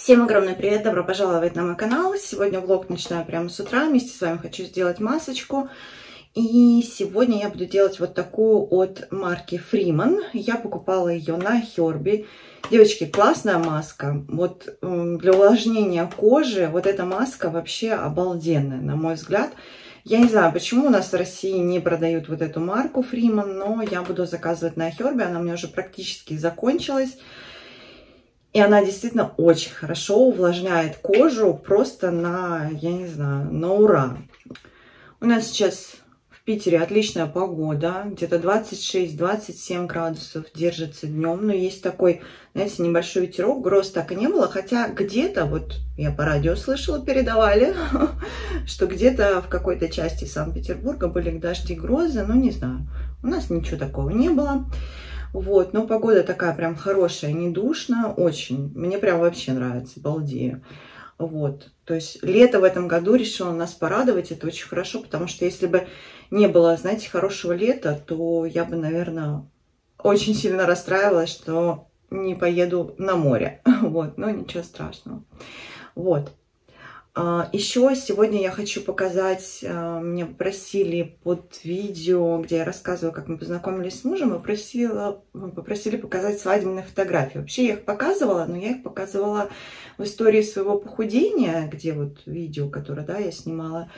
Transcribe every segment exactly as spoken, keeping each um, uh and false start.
Всем огромный привет, добро пожаловать на мой канал. Сегодня влог начинаю прямо с утра. Вместе с вами хочу сделать масочку. И сегодня я буду делать вот такую от марки Freeman. Я покупала ее на Херби. Девочки, классная маска. Вот для увлажнения кожи вот эта маска вообще обалденная, на мой взгляд. Я не знаю, почему у нас в России не продают вот эту марку Freeman, но я буду заказывать на Херби. Она у меня уже практически закончилась. И она действительно очень хорошо увлажняет кожу просто на, я не знаю, на ура. У нас сейчас в Питере отличная погода. Где-то двадцать шесть — двадцать семь градусов держится днем. Но есть такой, знаете, небольшой ветерок. Гроз так и не было. Хотя где-то, вот я по радио слышала, передавали, что где-то в какой-то части Санкт-Петербурга были дожди, грозы. Ну, не знаю. У нас ничего такого не было. Вот, но погода такая прям хорошая, не душно, очень. Мне прям вообще нравится, балдею. Вот, то есть лето в этом году решило нас порадовать, это очень хорошо, потому что если бы не было, знаете, хорошего лета, то я бы, наверное, очень сильно расстраивалась, что не поеду на море. Вот, но ничего страшного. Вот. Еще сегодня я хочу показать, меня попросили под видео, где я рассказываю, как мы познакомились с мужем, и просила, попросили показать свадебные фотографии. Вообще я их показывала, но я их показывала в истории своего похудения, где вот видео, которое, да, я снимала,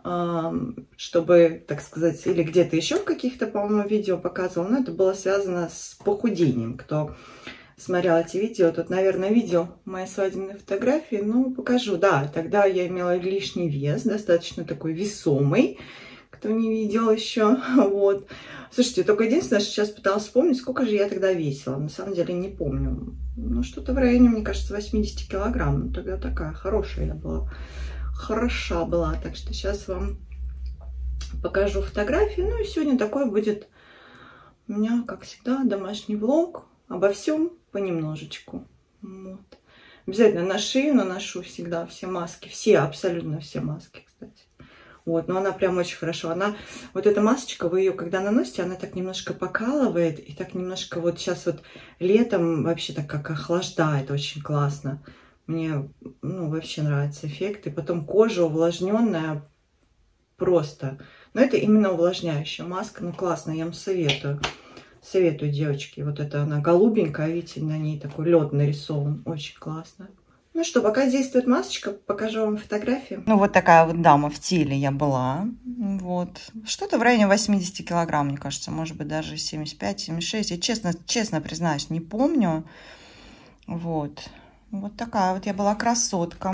чтобы, так сказать, или где-то еще в каких-то, по-моему, видео показывала, но это было связано с похудением. Кто смотрел эти видео, тут, наверное, видел мои свадебные фотографии. Ну, покажу. Да, тогда я имела лишний вес, достаточно такой весомый, кто не видел еще. Вот. Слушайте, только единственное, что сейчас пыталась вспомнить, сколько же я тогда весила. На самом деле не помню. Ну, что-то в районе, мне кажется, восьмидесяти килограмм. Ну, тогда такая хорошая я была. Хороша была. Так что сейчас вам покажу фотографии. Ну, и сегодня такой будет у меня, как всегда, домашний влог. Обо всем понемножечку. Вот. Обязательно на шею наношу всегда все маски. Все, абсолютно все маски, кстати. Вот, но она прям очень хорошо. Она, вот эта масочка, вы ее когда наносите, она так немножко покалывает. И так немножко вот сейчас вот летом вообще так как охлаждает. Очень классно. Мне, ну, вообще нравится эффект. И потом кожа увлажненная просто. Но это именно увлажняющая маска. Ну, классно, я вам советую. Советую, девочки. Вот это она голубенькая, видите, на ней такой лед нарисован. Очень классно. Ну что, пока действует масочка, покажу вам фотографии. Ну вот такая вот дама в теле я была. Вот. Что-то в районе восьмидесяти килограмм, мне кажется. Может быть, даже семьдесят пять — семьдесят шесть. Я честно, честно признаюсь, не помню. Вот. Вот такая вот я была красотка.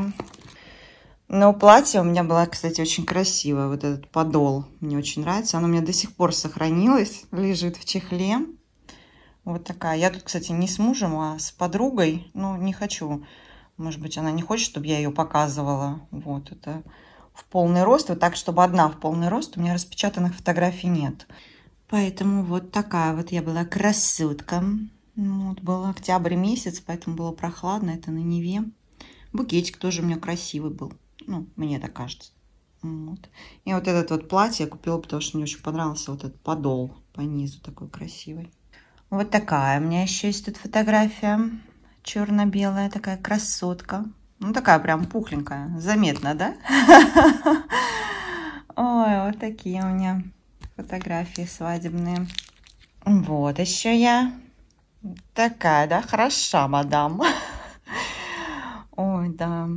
Но платье у меня было, кстати, очень красивое. Вот этот подол мне очень нравится. Оно у меня до сих пор сохранилось. Лежит в чехле. Вот такая. Я тут, кстати, не с мужем, а с подругой. Ну, не хочу. Может быть, она не хочет, чтобы я ее показывала. Вот это в полный рост. Вот так, чтобы одна в полный рост. У меня распечатанных фотографий нет. Поэтому вот такая вот я была красотка. Вот, был октябрь месяц, поэтому было прохладно. Это на Неве. Букетик тоже у меня красивый был. Ну, мне так кажется. Вот. И вот этот вот платье я купила, потому что мне очень понравился вот этот подол по низу такой красивый. Вот такая у меня еще есть тут фотография. Черно-белая такая красотка. Ну, такая прям пухленькая. Заметно, да? Ой, вот такие у меня фотографии свадебные. Вот еще я. Такая, да? Хороша, мадам. Ой, да.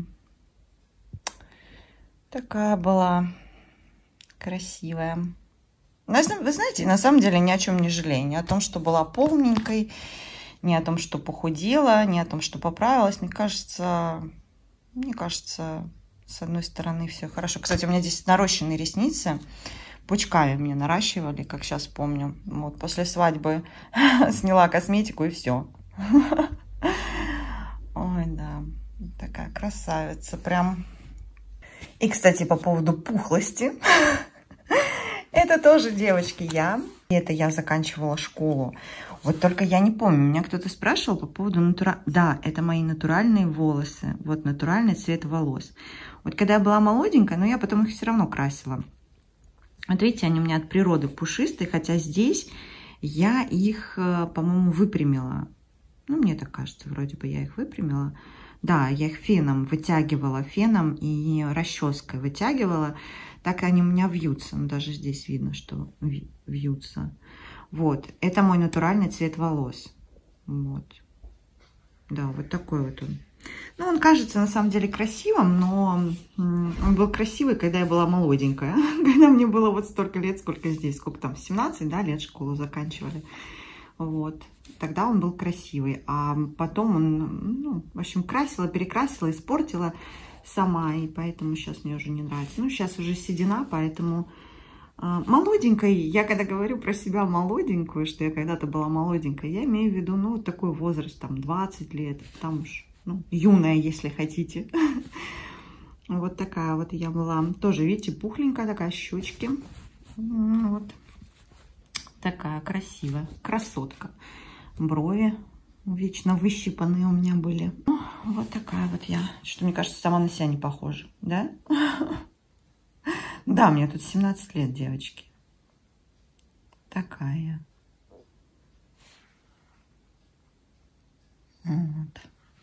Такая была красивая. Вы знаете, на самом деле ни о чем не жалею. Ни о том, что была полненькой, ни о том, что похудела, ни о том, что поправилась. Мне кажется, мне кажется, с одной стороны все хорошо. Кстати, у меня здесь нарощенные ресницы. Пучками мне наращивали, как сейчас помню. Вот после свадьбы сняла косметику и все. Ой, да. Такая красавица прям. И, кстати, по поводу пухлости. Это тоже, девочки, я. Это я заканчивала школу. Вот только я не помню. Меня кто-то спрашивал по поводу натура... Да, это мои натуральные волосы. Вот натуральный цвет волос. Вот когда я была молоденькая, но я потом их все равно красила. Вот видите, они у меня от природы пушистые. Хотя здесь я их, по-моему, выпрямила. Ну, мне так кажется, вроде бы я их выпрямила. Да, я их феном вытягивала, феном и расческой вытягивала. Так они у меня вьются. Ну, даже здесь видно, что вьются. Вот. Это мой натуральный цвет волос. Вот. Да, вот такой вот он. Ну, он кажется на самом деле красивым, но он был красивый, когда я была молоденькая. Когда мне было вот столько лет, сколько здесь, сколько там, семнадцать, да, лет школу заканчивали. Вот. Тогда он был красивый. А потом он, ну, в общем, красила, перекрасила, испортила сама. И поэтому сейчас мне уже не нравится. Ну, сейчас уже седина, поэтому э, молоденькой. Я когда говорю про себя молоденькую, что я когда-то была молоденькой, я имею в виду, ну, такой возраст, там, двадцать лет, там уж, ну, юная, если хотите. Вот такая вот я была. Тоже, видите, пухленькая такая, щечки. Вот. Такая красивая, красотка. Брови вечно выщипанные у меня были. Вот такая вот я. Что, мне кажется, сама на себя не похожа, да? Да, мне тут семнадцать лет, девочки. Такая. Вот.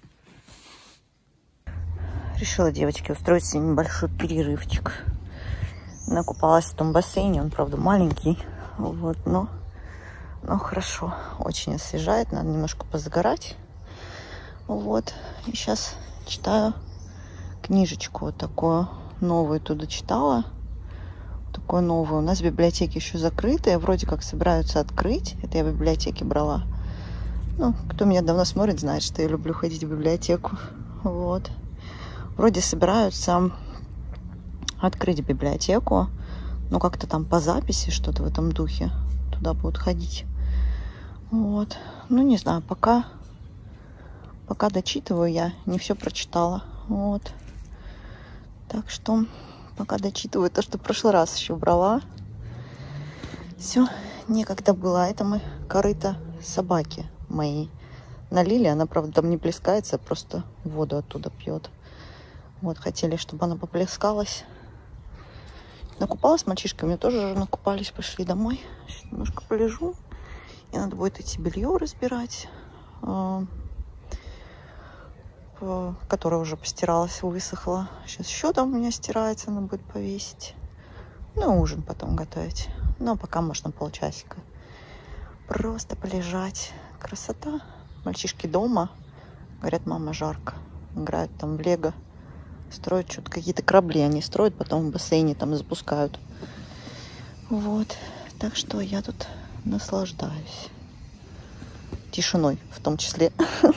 Решила, девочки, устроить себе небольшой перерывчик. Накупалась в том бассейне, он, правда, маленький. Вот, но, но хорошо, очень освежает, надо немножко позагорать. Вот, и сейчас читаю книжечку вот такую новую, туда читала. Такую новую. У нас библиотеки еще закрытые, вроде как собираются открыть. Это я в библиотеке брала. Ну, кто меня давно смотрит, знает, что я люблю ходить в библиотеку. Вот. Вроде собираются открыть библиотеку. Ну, как-то там по записи, что-то в этом духе. Туда будут ходить. Вот. Ну, не знаю, пока, пока дочитываю, я не все прочитала. Вот. Так что пока дочитываю то, что в прошлый раз еще брала. Все, некогда было. Это мы корыто собаки моей налили. Она, правда, там не плескается, просто воду оттуда пьет. Вот, хотели, чтобы она поплескалась. Накупалась, мальчишки у меня тоже накупались, пошли домой. Сейчас немножко полежу. И надо будет идти белье разбирать, которое уже постиралось, высохло. Сейчас еще там у меня стирается, надо будет повесить. Ну, ужин потом готовить. Но пока можно полчасика. Просто полежать. Красота. Мальчишки дома. Говорят, мама, жарко. Играют там в лего. Строят что-то, какие-то корабли они строят, потом в бассейне там запускают. Вот. Так что я тут наслаждаюсь. Тишиной в том числе.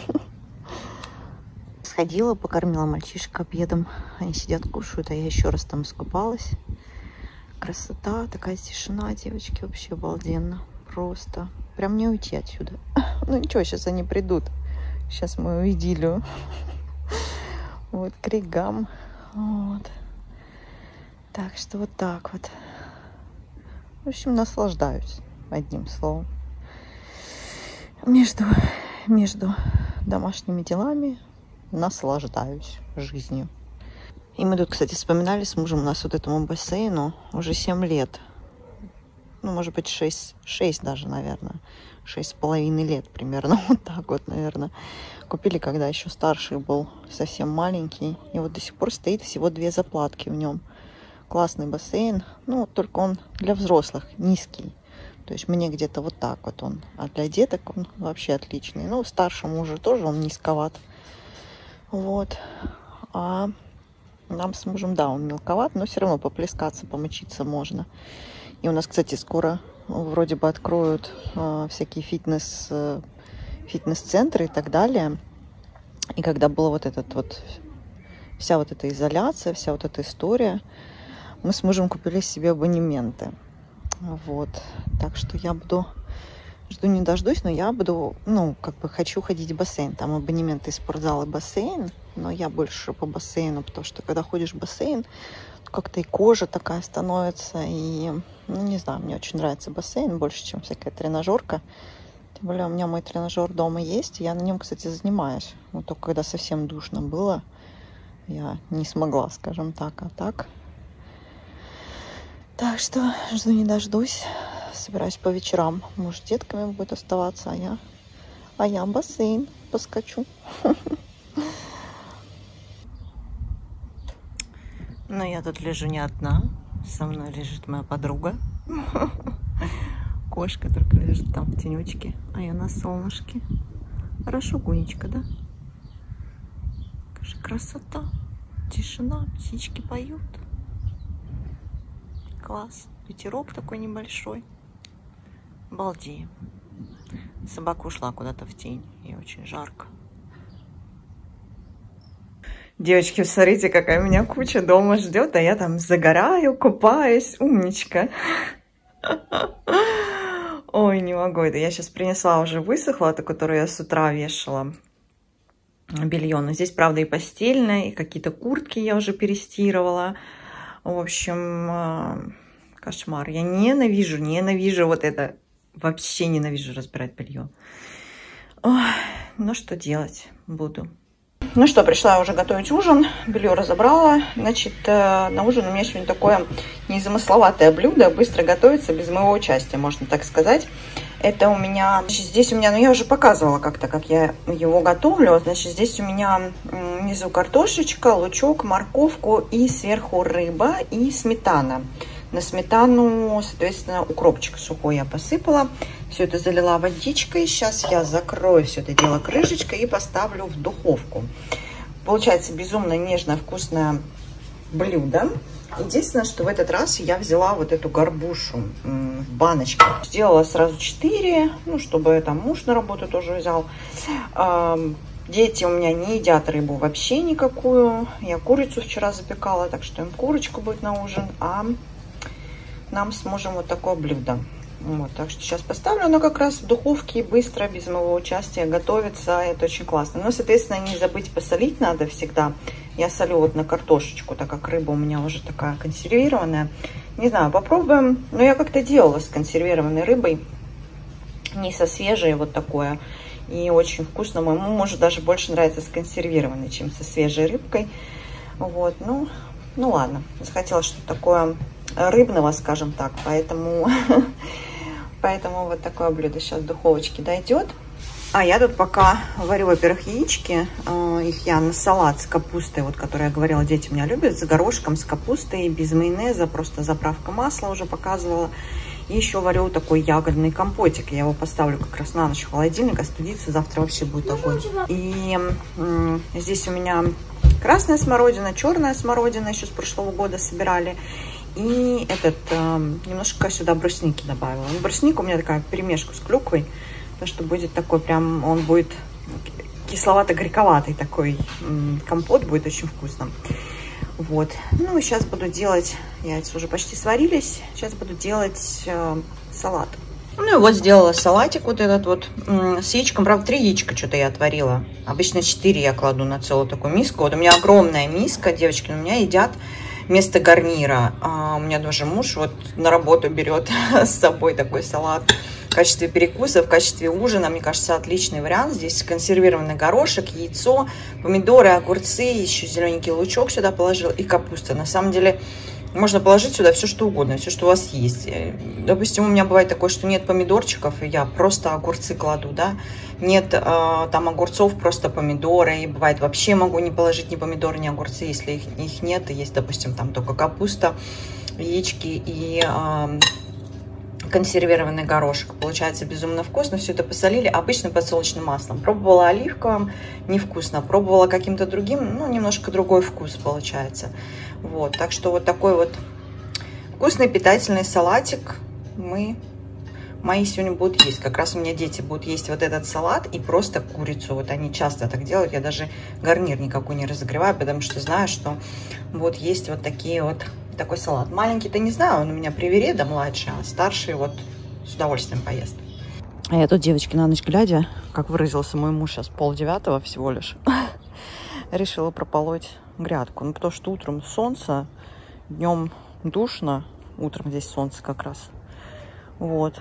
Сходила, покормила мальчишек обедом. Они сидят, кушают, а я еще раз там искупалась. Красота, такая тишина, девочки, вообще обалденно. Просто. Прям не уйти отсюда. Ну ничего, сейчас они придут. Сейчас мою идиллию. Вот, к регам. Вот. Так что вот так вот. В общем, наслаждаюсь, одним словом. Между, между домашними делами наслаждаюсь жизнью. И мы тут, кстати, вспоминали с мужем, у нас вот этому бассейну уже семь лет. Ну, может быть, шесть, шесть даже, наверное. шесть с половиной лет примерно. Вот так вот, наверное. Купили, когда еще старший был, совсем маленький. И вот до сих пор стоит всего две заплатки в нем. Классный бассейн. Ну, только он для взрослых, низкий. То есть мне где-то вот так вот он. А для деток он вообще отличный. Ну, старшему уже тоже он низковат. Вот. А нам с мужем, да, он мелковат, но все равно поплескаться, помочиться можно. И у нас, кстати, скоро вроде бы откроют э, всякие фитнес, э, фитнес-центры и так далее. И когда была вот этот вот, вся вот эта изоляция, вся вот эта история, мы с мужем купили себе абонементы. Вот. Так что я буду, жду не дождусь, но я буду, ну, как бы хочу ходить в бассейн. Там абонементы из спортзала и бассейн, но я больше по бассейну, потому что когда ходишь в бассейн, как-то и кожа такая становится, и, ну, не знаю, мне очень нравится бассейн больше, чем всякая тренажерка. Тем более у меня мой тренажер дома есть, я на нем, кстати, занимаюсь. Вот только когда совсем душно было, я не смогла, скажем так, а так. Так что жду не дождусь, собираюсь по вечерам. Муж с детками будет оставаться, а я, а я в бассейн поскочу. Но я тут лежу не одна. Со мной лежит моя подруга. Кошка только лежит там в тенечке, а я на солнышке. Хорошо, Гунечка, да? Какая красота. Тишина, птички поют. Класс. Ветерок такой небольшой. Балдеем. Собака ушла куда-то в тень. И очень жарко. Девочки, смотрите, какая меня куча дома ждет, а я там загораю, купаюсь. Умничка. Ой, не могу. Это я сейчас принесла, уже высохла, эту, которую я с утра вешала. Белье. Но здесь, правда, и постельное, и какие-то куртки я уже перестирывала. В общем, кошмар. Я ненавижу, ненавижу вот это. Вообще ненавижу разбирать белье. Ой, ну, что делать буду. Ну что, пришла я уже готовить ужин. Белье разобрала. Значит, на ужин у меня сегодня такое незамысловатое блюдо. Быстро готовится, без моего участия, можно так сказать. Это у меня... Значит, здесь у меня... Ну, я уже показывала как-то, как я его готовлю. Значит, здесь у меня внизу картошечка, лучок, морковку и сверху рыба и сметана. На сметану, соответственно, укропчик сухой я посыпала. Все это залила водичкой. Сейчас я закрою все это дело крышечкой и поставлю в духовку. Получается безумно нежное, вкусное блюдо. Единственное, что в этот раз я взяла вот эту горбушу в баночке. Сделала сразу четыре, ну, чтобы там муж на работу тоже взял. Дети у меня не едят рыбу вообще никакую. Я курицу вчера запекала, так что им курочка будет на ужин. А нам с мужем вот такое блюдо. Вот, так что сейчас поставлю. Оно как раз в духовке быстро, без моего участия готовится. Это очень классно. Но, соответственно, не забыть посолить надо всегда. Я солю вот на картошечку, так как рыба у меня уже такая консервированная. Не знаю, попробуем. Но я как-то делала с консервированной рыбой. Не со свежей, вот такое. И очень вкусно. Моему мужу даже больше нравится с консервированной, чем со свежей рыбкой. Вот, ну, ну ладно. Захотела что-то такое рыбного, скажем так, поэтому, поэтому вот такое блюдо сейчас в духовочке дойдет. А я тут пока варю, во-первых, яички, их я на салат с капустой, вот, который я говорила, дети меня любят, с горошком, с капустой, без майонеза, просто заправка масла уже показывала. И еще варю такой ягодный компотик, я его поставлю как раз на ночь в холодильник, остудится, завтра вообще будет огонь. И здесь у меня красная смородина, черная смородина, еще с прошлого года собирали. И этот, э, немножко сюда брусники добавила. Ну, брусника у меня такая перемешка с клюквой. Потому что будет такой прям, он будет кисловато-горьковатый такой компот, будет очень вкусно. Вот. Ну и сейчас буду делать, яйца уже почти сварились. Сейчас буду делать э, салат. Ну и вот сделала салатик вот этот вот с яичком. Правда, три яичка что-то я отварила. Обычно четыре я кладу на целую такую миску. Вот у меня огромная миска, девочки, у меня едят вместо гарнира. А у меня даже муж вот на работу берет с собой такой салат в качестве перекуса, в качестве ужина. Мне кажется, отличный вариант. Здесь консервированный горошек, яйцо, помидоры, огурцы, еще зелененький лучок сюда положил и капуста. На самом деле можно положить сюда все, что угодно, все, что у вас есть. Допустим, у меня бывает такое, что нет помидорчиков, и я просто огурцы кладу, да. Нет э, там огурцов, просто помидоры. И бывает, вообще могу не положить ни помидоры, ни огурцы, если их, их нет. И есть, допустим, там только капуста, яички и э, консервированный горошек. Получается безумно вкусно. Все это посолили обычным подсолнечным маслом. Пробовала оливковым, невкусно. Пробовала каким-то другим, ну, немножко другой вкус получается. Вот, так что вот такой вот вкусный питательный салатик мы, мои сегодня будут есть. Как раз у меня дети будут есть вот этот салат и просто курицу. Вот они часто так делают. Я даже гарнир никакой не разогреваю, потому что знаю, что вот есть вот такие вот, такой салат. Маленький-то не знаю, он у меня привереда младший, а старший вот с удовольствием поест. А я тут, девочки, на ночь глядя, как выразился мой муж, сейчас полдевятого всего лишь, решила прополоть грядку. Ну, потому что утром солнце, днем душно, утром здесь солнце как раз. Вот.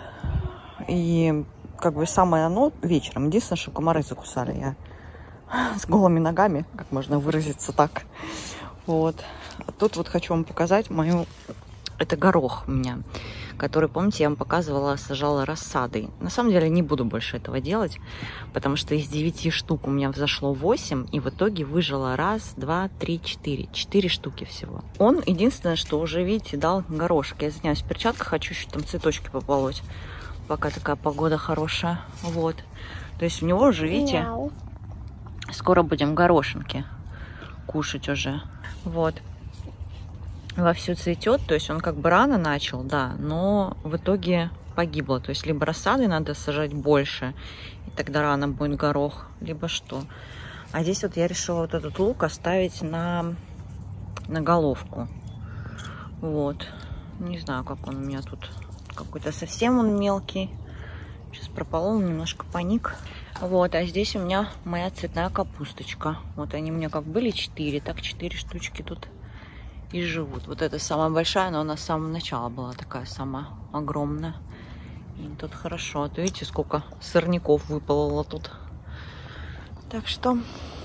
И как бы самое оно вечером. Единственное, что комары закусали. Я с голыми ногами, как можно выразиться так. Вот. А тут вот хочу вам показать мою Это горох у меня, который, помните, я вам показывала, сажала рассадой. На самом деле не буду больше этого делать, потому что из девяти штук у меня взошло восемь, и в итоге выжило раз, два, три, четыре. Четыре штуки всего. Он, единственное, что уже, видите, дал горошек. Я извиняюсь, в перчатках хочу еще там цветочки пополоть, пока такая погода хорошая. Вот. То есть у него уже, видите, скоро будем горошинки кушать уже. Вот. Вовсю цветет, то есть он как бы рано начал, да, но в итоге погибло. То есть либо рассады надо сажать больше, и тогда рано будет горох, либо что. А здесь вот я решила вот этот лук оставить на, на головку. Вот. Не знаю, как он у меня тут. Какой-то совсем он мелкий. Сейчас прополол, немножко паник. Вот, а здесь у меня моя цветная капусточка. Вот они у меня как были четыре, так четыре штучки тут и живут. Вот эта самая большая, но она с самого начала была такая самая огромная. И тут хорошо. Вот видите, сколько сорняков выпало тут. Так что...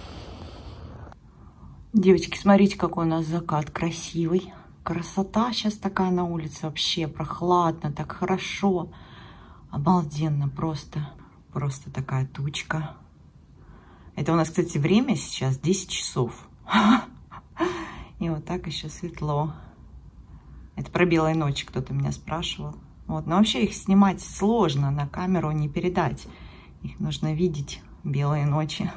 Девочки, смотрите, какой у нас закат красивый. Красота сейчас такая на улице. Вообще прохладно, так хорошо. Обалденно просто. Просто такая тучка. Это у нас, кстати, время сейчас десять часов. И вот так еще светло. Это про белые ночи кто-то меня спрашивал. Вот. Но вообще их снимать сложно, на камеру не передать. Их нужно видеть, белые ночи.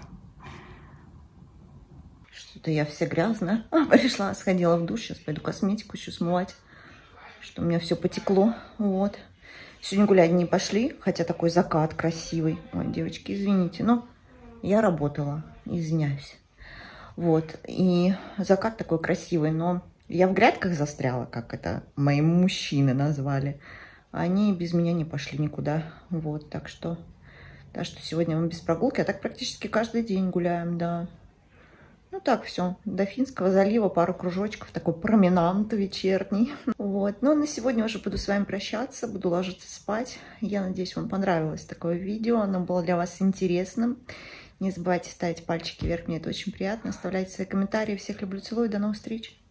Что-то я вся грязная. А, пришла, сходила в душ, сейчас пойду косметику еще смывать. Что у меня все потекло. Вот. Сегодня гулять не пошли, хотя такой закат красивый. Ой, девочки, извините, но я работала, извиняюсь. Вот, и закат такой красивый, но я в грядках застряла, как это мои мужчины назвали. Они без меня не пошли никуда, вот, так что, так что сегодня мы без прогулки, а так практически каждый день гуляем, да. Ну так, все, до Финского залива пару кружочков, такой променад вечерний. Вот, ну на сегодня уже буду с вами прощаться, буду ложиться спать. Я надеюсь, вам понравилось такое видео, оно было для вас интересным. Не забывайте ставить пальчики вверх, мне это очень приятно. Оставляйте свои комментарии. Всех люблю, целую, до новых встреч.